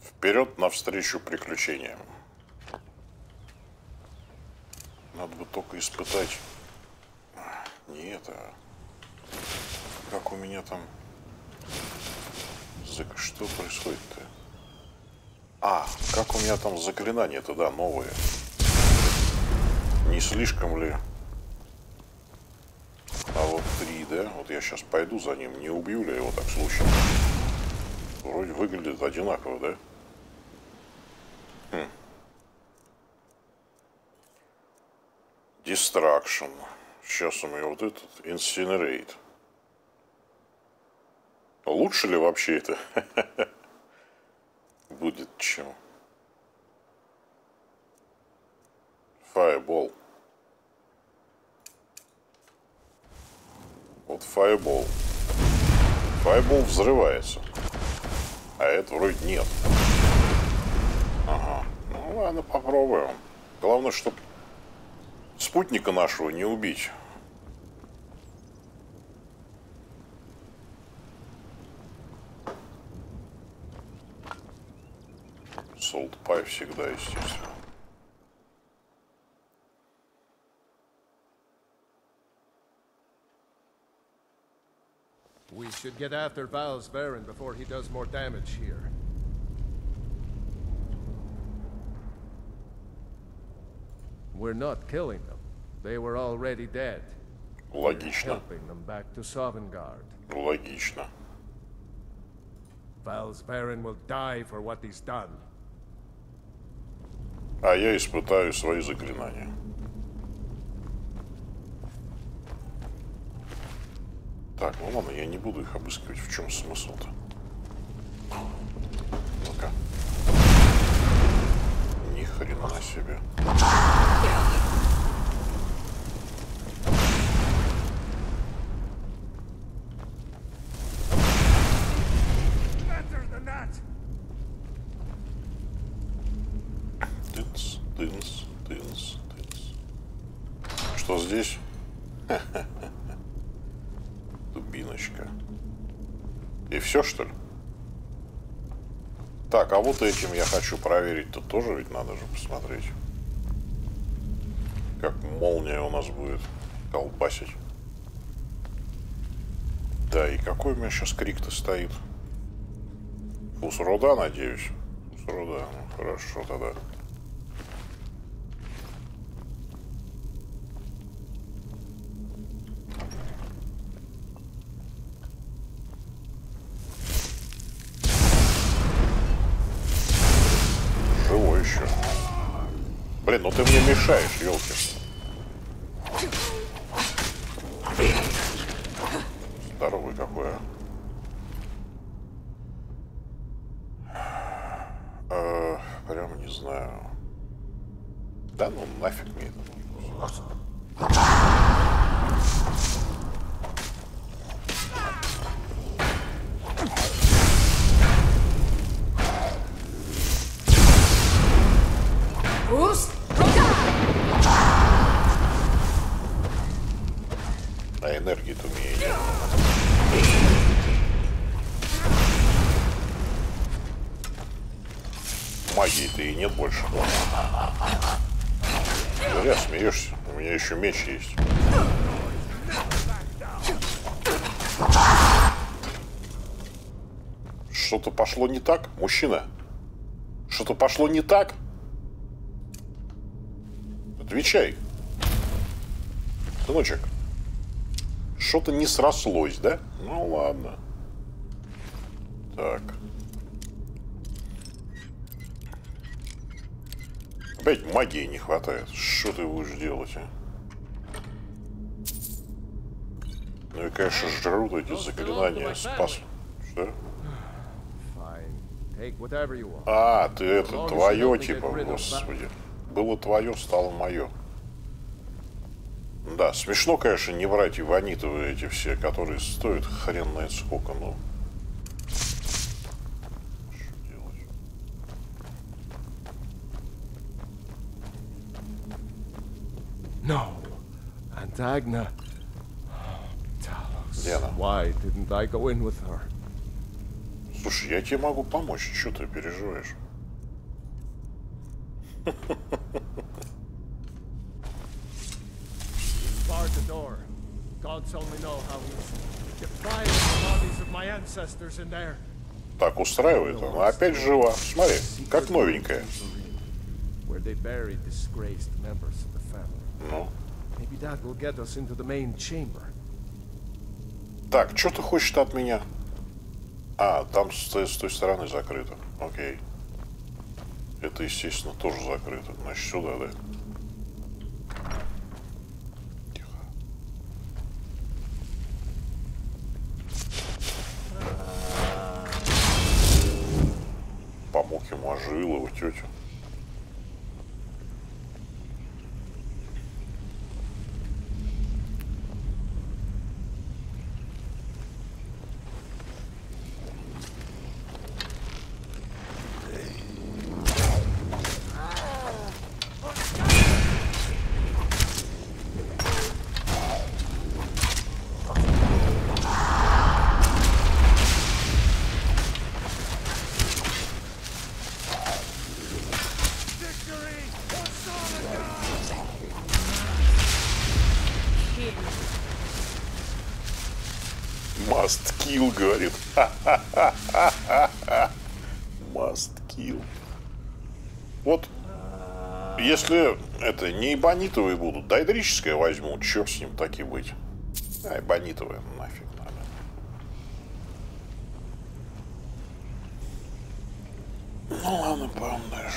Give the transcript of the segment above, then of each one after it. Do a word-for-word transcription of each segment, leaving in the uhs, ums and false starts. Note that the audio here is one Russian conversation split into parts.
Вперед навстречу приключениям. Надо бы только испытать. Не это. Как у меня там. Что происходит-то? А, как у меня там заклинания-то, да, новые. Не слишком ли? А вот три, да? Вот я сейчас пойду за ним. Не убью ли я его так случайно? Вроде выглядит одинаково, да? Хм. Distraction. Сейчас у меня вот этот Incinerate. Лучше ли вообще это будет, чем Fireball? Вот Fireball. Fireball взрывается. А это вроде нет. Ага. Ну ладно, попробуем. Главное, чтобы спутника нашего не убить. Salt Pie всегда, естественно. We should get after Val's Baron before he does more damage here. We're not killing them. They were already dead. Логично. We're helping them back to Sovngarde. Логично. Val's Baron will die for what he's done. А я испытаю свои заклинания. Так, ну ладно, я не буду их обыскивать. В чем смысл-то? Ну-ка. Ни хрена себе. Тынц, тынц, тынц, тынц. Что здесь? Дубиночка. И все, что ли? Так, а вот этим я хочу проверить-то тоже, ведь надо же посмотреть. Как молния у нас будет колбасить. Да, и какой у меня сейчас крик-то стоит? Фусрода, надеюсь? Фусрода, ну хорошо тогда. Блин, ну ты мне мешаешь, елки. Здоровый какой, а. а прям не знаю. Да ну нафиг мне это. А энергии-то у меня нет. Магии-то и нет больше. Зря смеешься. У меня еще меч есть. Что-то пошло не так, мужчина? Что-то пошло не так? Отвечай. Сыночек. Что-то не срослось, да? Ну ладно. Так. Опять магии не хватает. Что ты будешь делать, а? Ну и, конечно, жрут эти заклинания. Спас. Что? А, ты это твое, типа, господи. Было твое, стало мое. Да, смешно, конечно, не брать иванитовые эти все, которые стоят хрен знает сколько, ну. Что делать? No, Antagna. Где она? Why didn't I go in with her? Слушай, я тебе могу помочь. Что ты переживаешь? Barred the door. Gods only know how he's defiling the bodies of my ancestors in there. Так устраивает. Она опять жива. Смотри, как новенькая. Where they buried disgraced members of the family. Ну. Maybe that will get us into the main chamber. Так, что ты хочешь от меня? А, там с, с той стороны закрыто. Окей. Это, естественно, тоже закрыто. Значит, сюда, да? Тихо. Помог ему, оживил его тетю. Must kill, говорит. Must kill. Вот, если это не эбонитовые будут, дайдрическое возьму, черт с ним таки быть. А эбонитовые нафиг надо. Ну ладно, пойдем дальше.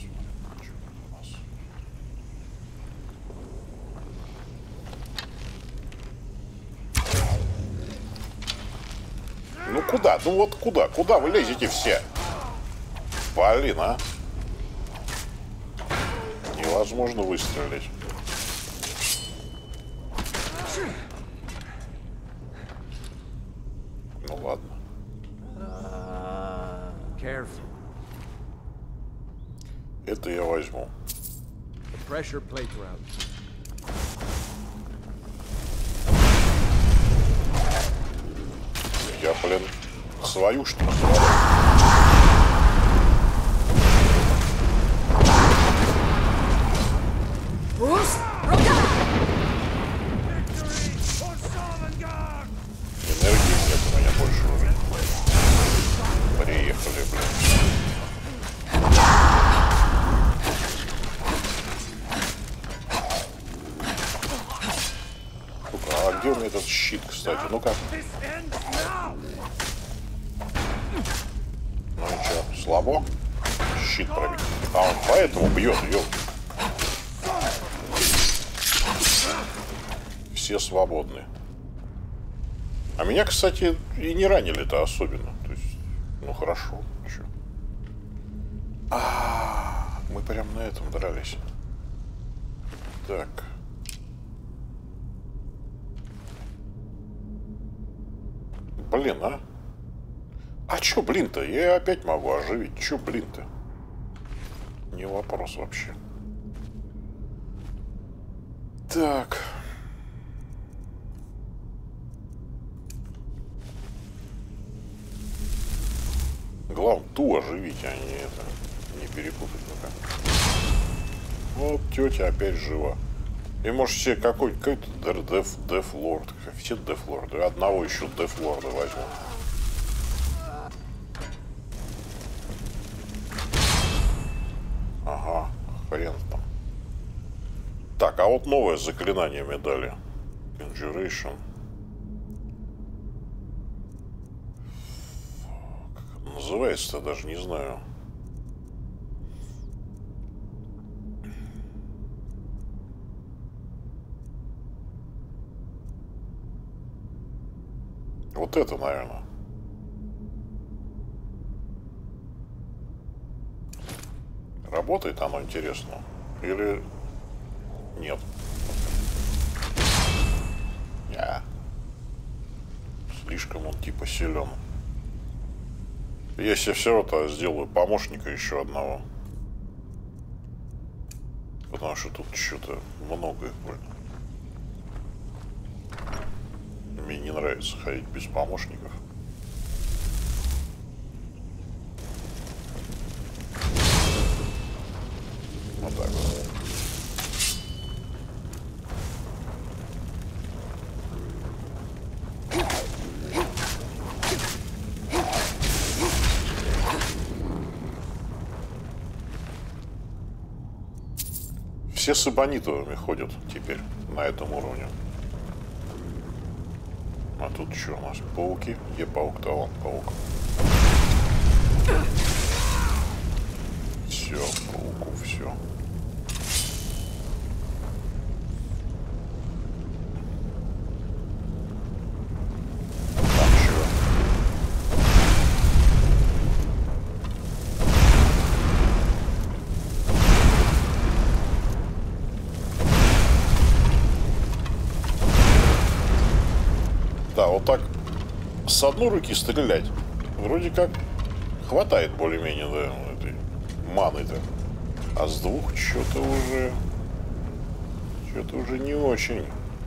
Ну куда? Ну вот куда? Куда вы лезете все? Блин, а? Невозможно выстрелить. Ну ладно. Careful. Это я возьму. The pressure plate round. Я, блин, свою что ли? Энергии нет у меня больше уже. Приехали, блин. Ну-ка, а где у меня этот щит, кстати? Ну-ка. Ну и что, слабо? Щит пробить. А он поэтому бьет, ёп. Все свободны. А меня, кстати, и не ранили-то особенно. То есть, ну хорошо. Чё? А, мы прям на этом дрались. Так. Блин, а? А чё, блин-то? Я опять могу оживить. Чё, блин-то? Не вопрос вообще. Так. Главное, ту оживить, а не это. Не перепутать пока. Вот тетя опять жива. И может себе какой-то Деф, Дефлорд. Все Дефлорды. Одного еще Дефлорда возьму. Ага, хрен там. Так, а вот новое заклинание мне дали. Conjuration. Как оно называется-то, даже не знаю. Вот это, наверное. Работает оно, интересно? Или нет? Не. Слишком он типа силен. Я себе все равно сделаю помощника еще одного. Потому что тут что-то много их будет. Мне не нравится ходить без помощников. Все с эбонитовыми ходят теперь на этом уровне. А тут что у нас? Пауки? Где паук-то? Вон паук. Все, пауку, все. Там чего? Да, вот так с одной руки стрелять вроде как хватает более-менее, да, этой маны-то. А с двух что-то уже... Что-то уже не очень.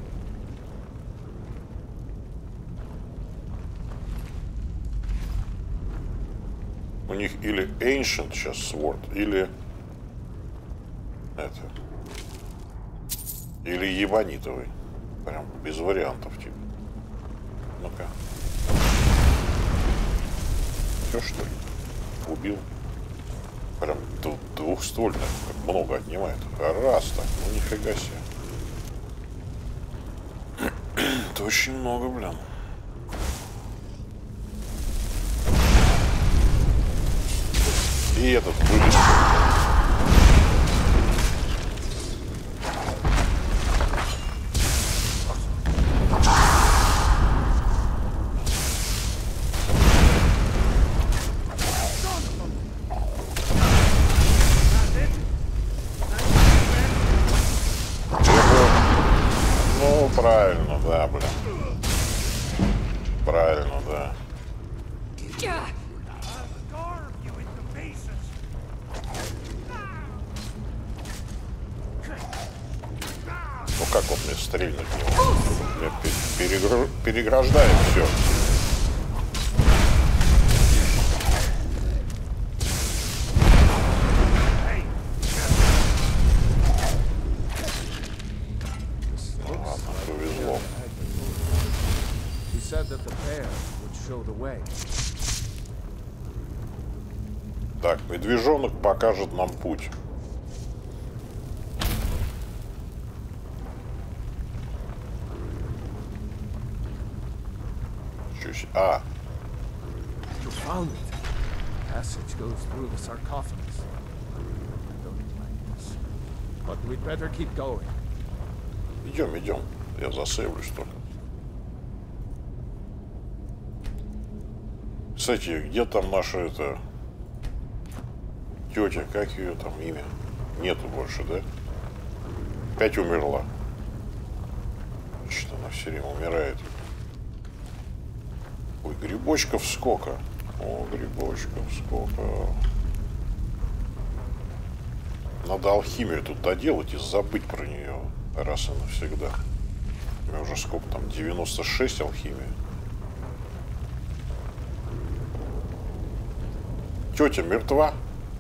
У них или Ancient сейчас Sword, или... Это... Или ебанитовый. Прям без вариантов, типа. Ну-ка. Все, что ли? Убил. Прям двухствольно. Много отнимает. Раз так. Ну, нифига себе. Это очень много, блин. И этот вылез. Правильно, да, блин. Правильно, да. Ну как он мне стрельнуть в него? Мне перегр... переграждает все. Так, медвежонок покажет нам путь. Чуть. А. Идем, идем. Я засейвлюсь только. Кстати, где там наша это тетя, как ее там имя? Нету больше, да? Опять умерла. Что она все время умирает. Ой, грибочков сколько. О, грибочков сколько. Надо алхимию тут доделать и забыть про нее раз и навсегда. У меня уже сколько там, девяносто шесть алхимии. Тетя мертва?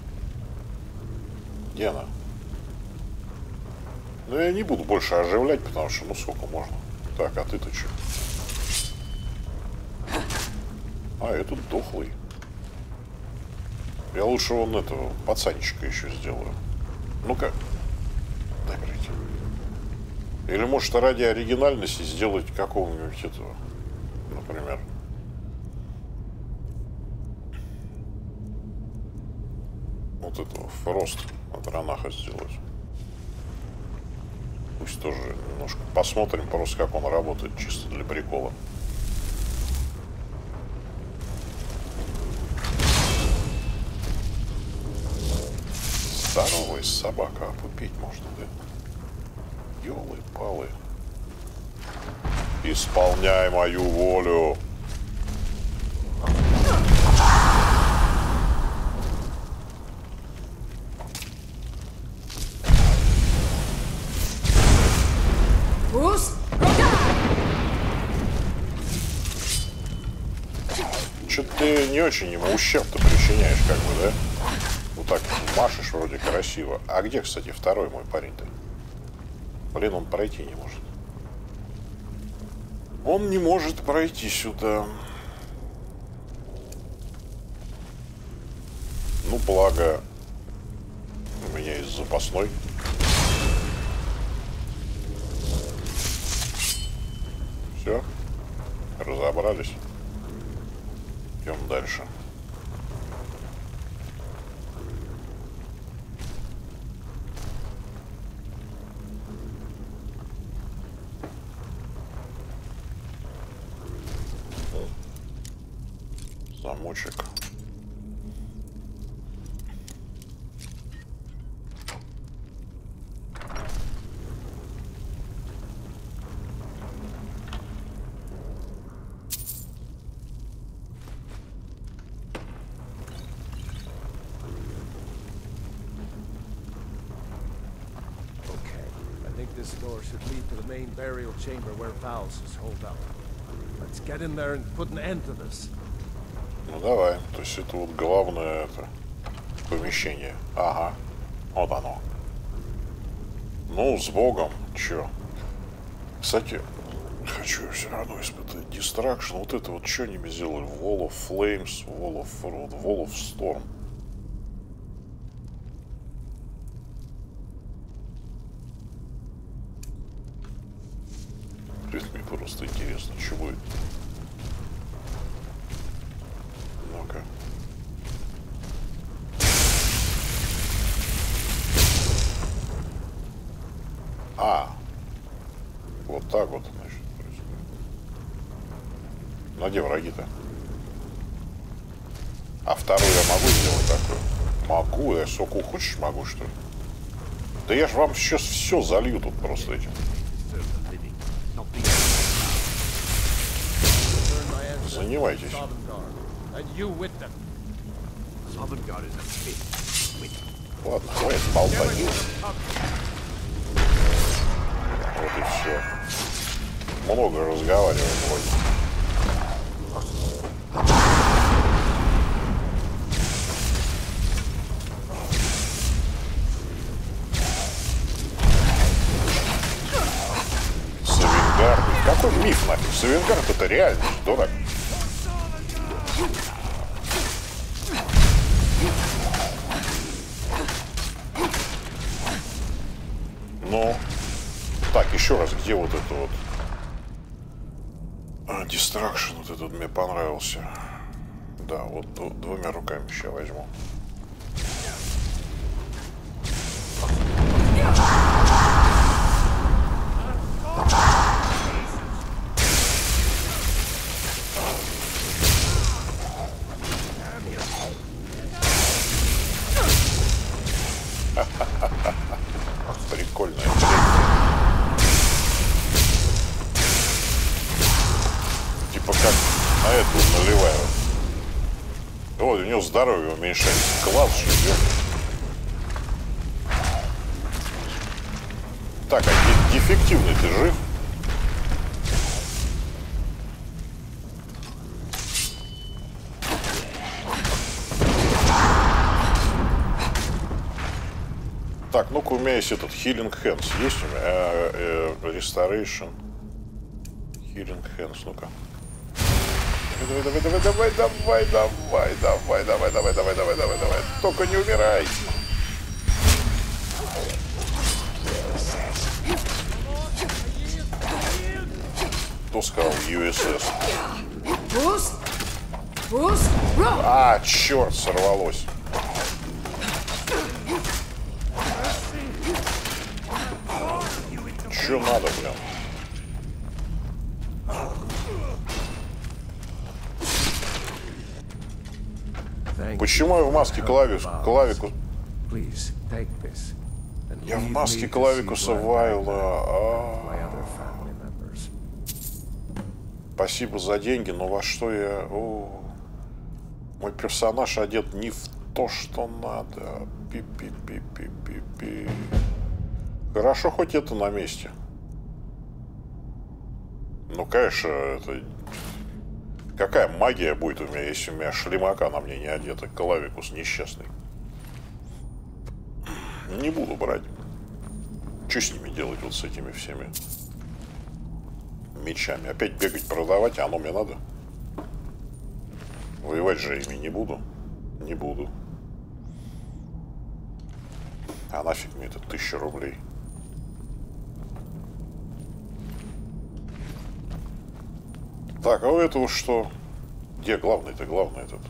Где она? Ну, я не буду больше оживлять, потому что, ну, сколько можно. Так, а ты-то что? А, этот дохлый. Я лучше вон этого пацанчика еще сделаю. Ну-ка. Дай пройти. Или, может, ради оригинальности сделать какого-нибудь этого, например. Вот этого Фрост от Ранаха сделать. Пусть тоже немножко посмотрим просто, как он работает, чисто для прикола. Здоровая собака, а попить можно, да? Ёлы-палы. Исполняй мою волю. Что-то ты не очень ему ущерб-то причиняешь, как бы, да? Вот так машешь вроде красиво. А где, кстати, второй мой парень-то? Блин, он пройти не может. Он не может пройти сюда. Ну, благо, у меня есть запасной. Все. Разобрались. Идем дальше. Замочек. This door should lead to the main burial chamber where Val's is holed up. Let's get in there and put an end to this. Ну давай, то есть это вот главное это помещение. Ага, вот оно. Ну, с Богом, чё? Кстати, хочу все равно испытать Distraction. Вот это вот что они мне сделали? Wall of Flames, Wall of, Wall of Storm. Мне просто интересно, что будет. Ну-ка. А, вот так вот, значит, происходит. Ну, а где враги-то? А вторую я могу сделать такую? Могу, я соку хочешь могу, что ли? Да я ж вам сейчас все залью тут просто этим. Занимайтесь. Ладно, хватит болтать. Вот и все. Много разговариваем вроде. Савенгард. Какой миф нафиг? Савенгард это реально, дурак. Ну, так, еще раз, где вот это вот? А, Distraction, вот этот мне понравился. Да, вот, вот двумя руками сейчас возьму. Прикольная хрень. Типа как на эту наливаю. Вот, у него здоровье уменьшается. Класс живет. Так, а дефективный ты жив? Так, ну-ка, у меня есть этот Healing Hands. Есть у меня? Э, э, Restoration. Healing Hands, ну-ка. Давай, давай, давай, давай, давай, давай, давай, давай, давай, давай, давай, давай, давай. Только не умирай. Кто сказал ю эс эс? А, черт, сорвалось. Что надо, блин? Почему я в маске клавику... клавику... Я в маске клавикуса Вайла. А-а-а. Спасибо за деньги, но во что я... О, мой персонаж одет не в то, что надо. Пи-пи-пи-пи-пи-пи. Хорошо, хоть это на месте. Ну, конечно, это... Какая магия будет у меня, если у меня шлемака на мне не одета? Клавикус несчастный. Не буду брать. Что с ними делать, вот с этими всеми мечами? Опять бегать, продавать, а оно мне надо? Воевать же ими не буду. Не буду. А нафиг мне это тысяча рублей? Так, а у этого что? Где главный-то? Главный этот.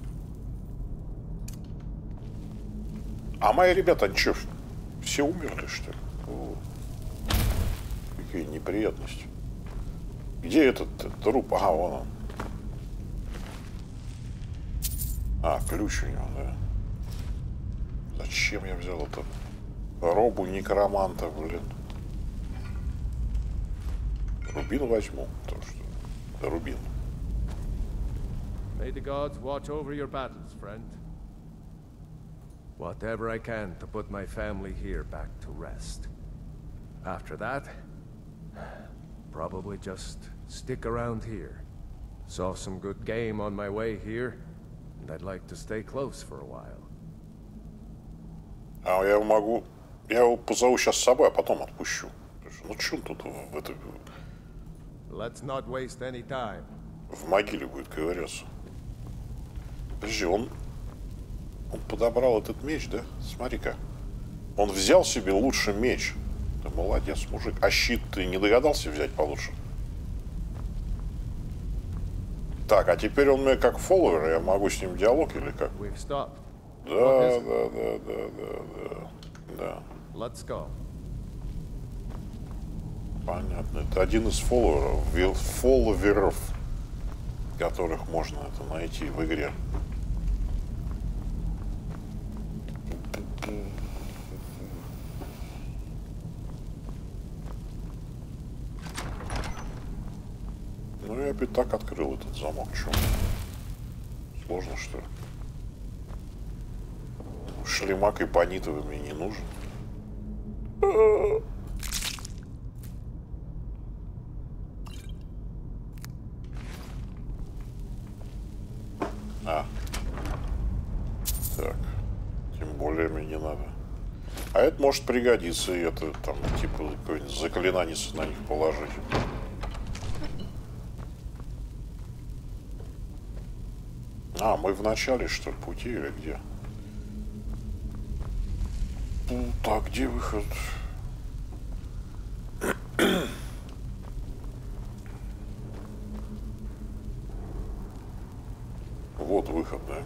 А мои ребята, они что, все умерли, что ли? О, какие неприятности. Где этот труп? Ага, вон он. А, ключ у него, да. Зачем я взял это? Робу некроманта, блин. Рубин возьму. То, что... Да, рубин. May the gods watch over your battles, friend. Whatever I can to put my family here back to rest. After that, probably just stick around here. Saw some good game on my way here, and I'd like to stay close for a while. А я могу... Я его позову сейчас с собой, а потом отпущу. Ну что он тут в этой... Let's not waste any time. В могиле будет ковыряться. Подожди, он... Он подобрал этот меч, да? Смотри-ка. Он взял себе лучше меч. Ты молодец, мужик. А щит ты не догадался взять получше? Так, а теперь он мне как фолловер, я могу с ним диалог или как? We've stopped. Да, да, да, да, да, да, да. Let's go. Понятно. Это один из фолловеров, фолловеров, которых можно это найти в игре. Ну я опять так открыл этот замок. Чё? Сложно, что ли? Шлемак и бонитовый мне не нужен. А. Так. Тем более мне не надо. А это может пригодиться, и это там типа какое-нибудь заклинание на них положить. А, мы в начале, что ли, пути или где? Ну, так, где выход? Вот выход, да?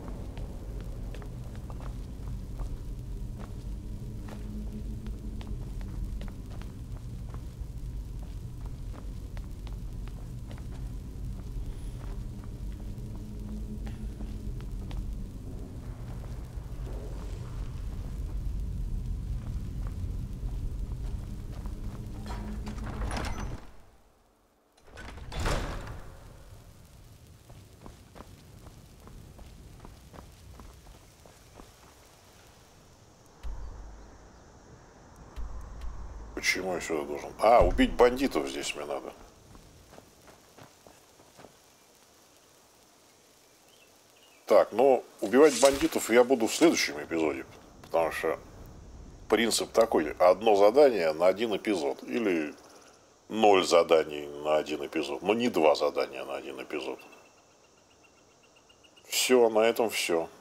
Почему я сюда должен? А, убить бандитов здесь мне надо. Так, ну, убивать бандитов я буду в следующем эпизоде. Потому что принцип такой. Одно задание на один эпизод. Или ноль заданий на один эпизод. Но не два задания на один эпизод. Все, на этом все.